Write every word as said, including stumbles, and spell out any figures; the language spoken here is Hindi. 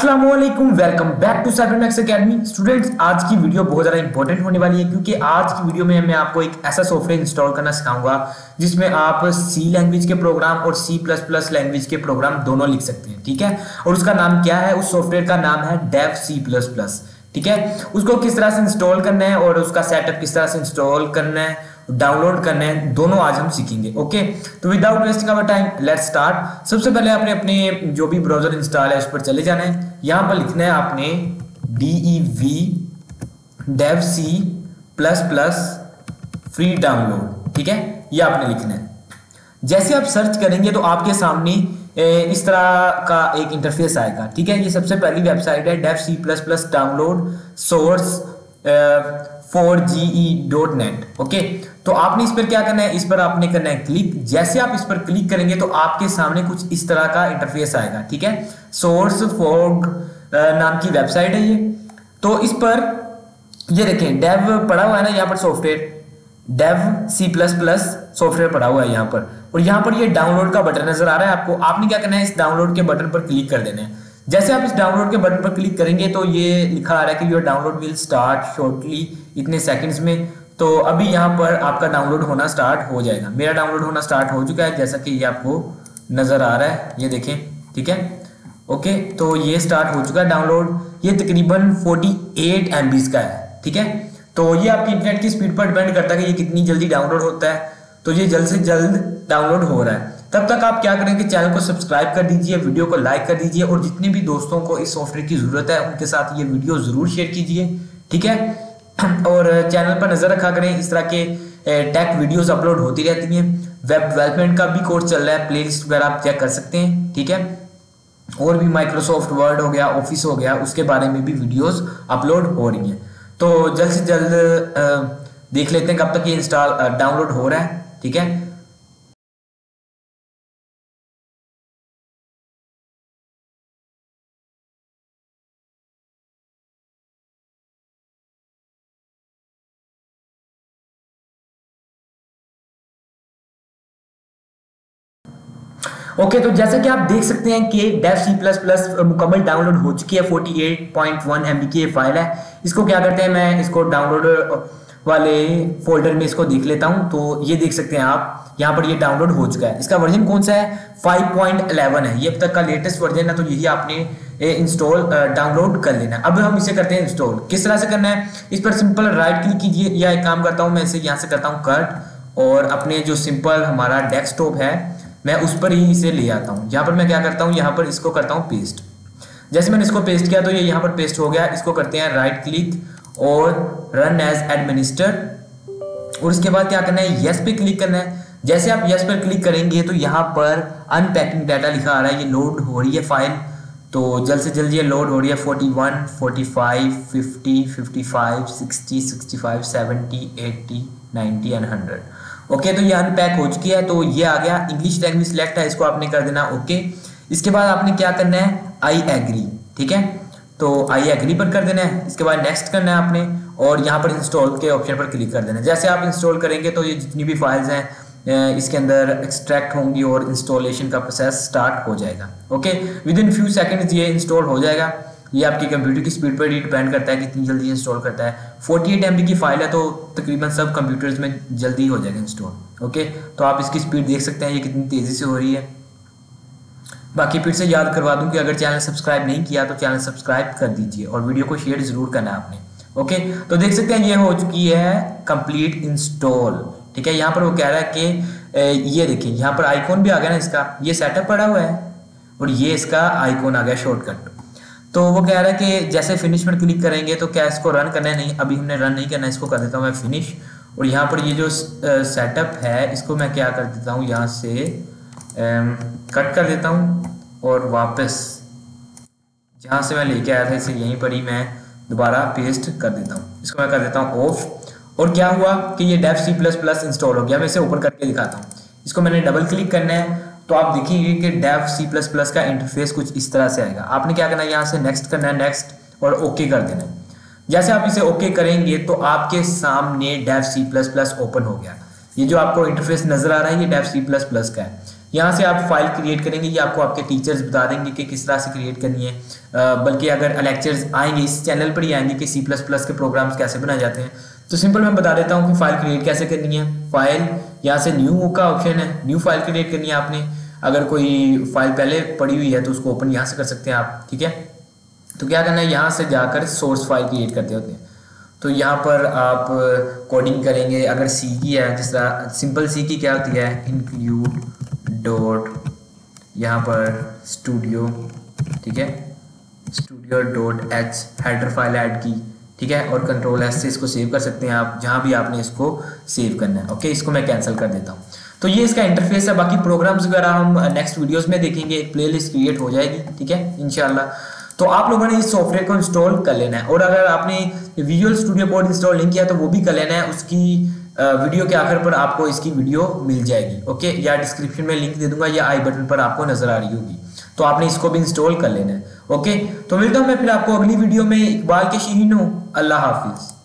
अस्सलामुअलैकुम, welcome back to Cybermax academy. Students, आज की वीडियो बहुत ज़्यादा इंपॉर्टेंट होने वाली है क्योंकि आज की वीडियो में मैं आपको एक ऐसा सॉफ्टवेयर इंस्टॉल करना सिखाऊंगा जिसमें आप सी लैंग्वेज के प्रोग्राम और सी प्लस प्लस लैंग्वेज के प्रोग्राम दोनों लिख सकते हैं। ठीक है, और उसका नाम क्या है? उस सॉफ्टवेयर का नाम है डेव सी प्लस प्लस। ठीक है, उसको किस तरह से इंस्टॉल करना है और उसका सेटअप किस तरह से इंस्टॉल करना है, डाउनलोड करना है, दोनों आज हम सीखेंगे। ओके, तो without wasting our time let's start. सबसे पहले आपने अपने जो भी ब्राउजर इंस्टॉल है उस पर चले जाना है। यहां पर लिखना है आपने D E V Dev C plus plus free download. ठीक है, ये आपने लिखना है। जैसे आप सर्च करेंगे तो आपके सामने इस तरह का एक इंटरफेस आएगा। ठीक है, ये सबसे पहली वेबसाइट है Dev C plus plus download SourceForge dot net. Okay, तो आपने इस पर क्या करना है? इस पर आपने करना है क्लिक। जैसे आप इस पर क्लिक करेंगे तो आपके सामने कुछ इस तरह का इंटरफेस आएगा। ठीक है, सोर्स फॉर नाम की वेबसाइट है ये। तो इस पर ये देखें, डेव पड़ा हुआ है ना यहाँ पर, software Dev C plus plus software पड़ा हुआ है यहाँ पर, और यहाँ पर ये डाउनलोड का बटन नजर आ रहा है आपको। आपने क्या करना है? इस डाउनलोड के बटन पर क्लिक कर देना है। जैसे आप इस डाउनलोड के बटन पर क्लिक करेंगे तो ये लिखा आ रहा है कि your download will start shortly, इतने सेकंड्स में। तो अभी यहाँ पर आपका डाउनलोड होना स्टार्ट हो जाएगा। मेरा डाउनलोड होना स्टार्ट हो चुका है, जैसा कि ये आपको नजर आ रहा है, ये देखें। ठीक है, ओके, तो ये स्टार्ट हो चुका है डाउनलोड। ये तकरीबन अड़तालीस एम बी का है। ठीक है, तो ये आपकी इंटरनेट की स्पीड पर डिपेंड करता है कि ये कितनी जल्दी डाउनलोड होता है। तो ये जल्द से जल्द डाउनलोड हो रहा है। तब तक आप क्या करें कि चैनल को सब्सक्राइब कर दीजिए, वीडियो को लाइक कर दीजिए, और जितने भी दोस्तों को इस सॉफ्टवेयर की जरूरत है उनके साथ ये वीडियो जरूर शेयर कीजिए। ठीक है, और चैनल पर नजर रखा करें, इस तरह के टेक वीडियोस अपलोड होती रहती हैं। वेब डेवलपमेंट का भी कोर्स चल रहा है, प्लेलिस्ट वगैरह आप चेक कर सकते हैं। ठीक है, और भी माइक्रोसॉफ्ट वर्ड हो गया, ऑफिस हो गया, उसके बारे में भी वीडियोस अपलोड हो रही हैं। तो जल्द से जल्द देख लेते हैं कब तक ये इंस्टॉल डाउनलोड हो रहा है। ठीक है, ओके okay, तो जैसा कि आप देख सकते हैं कि डेव सी प्लस प्लस मुकम्मल डाउनलोड हो चुकी है। अड़तालीस पॉइंट वन एम बी की फाइल है। इसको क्या करते हैं, मैं इसको डाउनलोड वाले फोल्डर में इसको देख लेता हूं। तो ये देख सकते हैं आप, यहाँ पर ये डाउनलोड हो चुका है। इसका वर्जन कौन सा है? फाइव पॉइंट इलेवन है, ये अब तक का लेटेस्ट वर्जन है। तो यही आपने इंस्टॉल डाउनलोड कर लेना है। अब हम इसे करते हैं इंस्टॉल। किस तरह से करना है? इस पर सिंपल राइट क्लिक कीजिए, या एक काम करता हूँ मैं, इसे यहाँ से करता हूँ कट, और अपने जो सिंपल हमारा डेस्कटॉप है मैं उस पर ही इसे ले आता हूँ। यहाँ पर मैं क्या करता हूँ, यहाँ पर इसको करता हूँ पेस्ट। जैसे मैंने इसको पेस्ट किया तो ये यहाँ पर पेस्ट हो गया। इसको करते हैं राइट क्लिक और रन एज एडमिनिस्टर, और उसके बाद क्या करना है, यस पे क्लिक करना है। जैसे आप यस पर क्लिक करेंगे तो यहाँ पर अनपैकिंग डाटा लिखा आ रहा है, ये लोड हो रही है फाइल। तो जल्द से जल्द ये लोड हो रही है। Forty one, forty five, fifty, fifty five, sixty, sixty five, seventy, eighty, ninety and hundred. Okay, तो ये अनपैक हो चुकी है। तो ये आ गया। इंग्लिश लैंग्वेज सिलेक्ट है, इसको आपने कर देना ओके। इसके बाद आपने क्या करना है, आई एग्री। ठीक है, तो आई एग्री पर कर देना है। इसके बाद नेक्स्ट करना है आपने, और यहाँ पर इंस्टॉल के ऑप्शन पर क्लिक कर देना है। जैसे आप इंस्टॉल करेंगे तो ये जितनी भी फाइल्स हैं इसके अंदर एक्सट्रैक्ट होंगी और इंस्टॉलेशन का प्रोसेस स्टार्ट हो जाएगा। Okay, within few seconds ये इंस्टॉल हो जाएगा। ये आपकी कंप्यूटर की स्पीड पर डिपेंड करता है कि कितनी जल्दी इंस्टॉल करता है। अड़तालीस एम बी की फाइल है तो तकरीबन सब कंप्यूटर्स में जल्दी हो जाएगा इंस्टॉल। ओके, तो आप इसकी स्पीड देख सकते हैं ये कितनी तेज़ी से हो रही है। बाकी फिर से याद करवा दूं कि अगर चैनल सब्सक्राइब नहीं किया तो चैनल सब्सक्राइब कर दीजिए, और वीडियो को शेयर जरूर करना है आपने। ओके, तो देख सकते हैं ये हो चुकी है कंप्लीट इंस्टॉल। ठीक है, यहाँ पर वो कह रहा है कि ये देखिए यहाँ पर आइकॉन भी आ गया ना इसका, ये सेटअप पड़ा हुआ है, और ये इसका आइकॉन आ गया शॉर्टकट। तो वो कह रहा है कि जैसे फिनिश पर क्लिक करेंगे तो क्या इसको रन करना है? नहीं, अभी हमने रन नहीं करना है। इसको कर देता हूँ मैं फिनिश, और यहाँ पर ये जो सेटअप है इसको मैं क्या कर देता हूँ, यहाँ से कट कर देता हूँ, और वापस जहाँ से मैं लेके आया था इसे यहीं पर ही मैं दोबारा पेस्ट कर देता हूँ। इसको मैं कर देता हूँ ऑफ, और क्या हुआ कि ये Dev C plus plus install हो गया। मैं इसे ऊपर करके दिखाता हूँ। इसको मैंने डबल क्लिक करना है तो आप देखिए कि डेव सी प्लस प्लस का इंटरफेस कुछ इस तरह से आएगा। आपने क्या करना है, यहाँ से नेक्स्ट करना है, नेक्स्ट और ओके कर देना है। जैसे आप इसे ओके करेंगे तो आपके सामने Dev C plus plus open हो गया। ये जो आपको इंटरफेस नजर आ रहा है ये डेव सी प्लस प्लस का है। यहाँ से आप फाइल क्रिएट करेंगे, ये आपको आपके टीचर्स बता देंगे कि किस तरह से क्रिएट करनी है। uh, बल्कि अगर लेक्चर्स आएंगे इस चैनल पर ही आएंगे कि सी प्लस प्लस के प्रोग्राम्स कैसे बनाए जाते हैं, तो सिंपल मैं बता देता हूँ कि फाइल क्रिएट कैसे करनी है। फाइल यहाँ से न्यू का ऑप्शन है, न्यू फाइल क्रिएट करनी है आपने। अगर कोई फाइल पहले पड़ी हुई है तो उसको ओपन यहाँ से कर सकते हैं आप, ठीक है। तो क्या करना है, यहाँ से जाकर सोर्स फाइल क्रिएट करते होते हैं। तो यहाँ पर आप कोडिंग करेंगे, अगर सी की है, जिस तरह सिंपल सी की क्या होती है, इंक्लूड डॉट यहाँ पर स्टूडियो, ठीक है, studio dot h header file add की, ठीक है, और कंट्रोल एस से इसको सेव कर सकते हैं आप जहाँ भी आपने इसको सेव करना है। ओके, इसको मैं कैंसिल कर देता हूँ। तो ये इसका इंटरफेस है। बाकी प्रोग्राम्स वगैरह हम नेक्स्ट वीडियोस में देखेंगे, एक प्लेलिस्ट क्रिएट हो जाएगी, ठीक है, इंशाल्लाह। तो आप लोगों ने इस सॉफ्टवेयर को इंस्टॉल कर लेना है, और अगर आपने विजुअल स्टूडियो कोड इंस्टॉल नहीं किया तो वो भी कर लेना है। उसकी वीडियो के आखिर पर आपको इसकी वीडियो मिल जाएगी, ओके, या डिस्क्रिप्शन में लिंक दे दूंगा या आई बटन पर आपको नजर आ रही होगी, तो आपने इसको भी इंस्टॉल कर लेना है। ओके, तो मिलता हूं मैं फिर आपको अगली वीडियो में। इकबाल के शीहीनो, अल्लाह हाफिज।